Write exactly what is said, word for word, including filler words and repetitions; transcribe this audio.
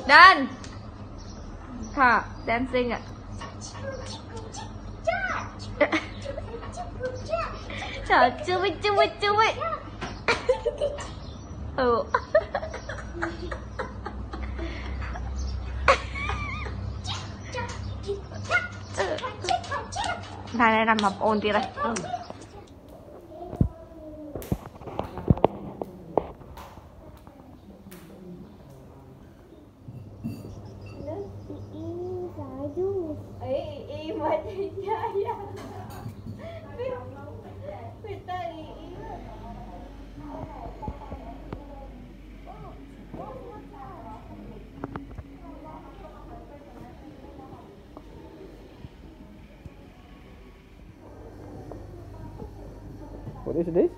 Dan. Ha, dancing ạ. Trời, chưa biết, chưa biết, chưa biết. Ừ. Này này, nằm mập ồn kìa đây. Ừ. What is this?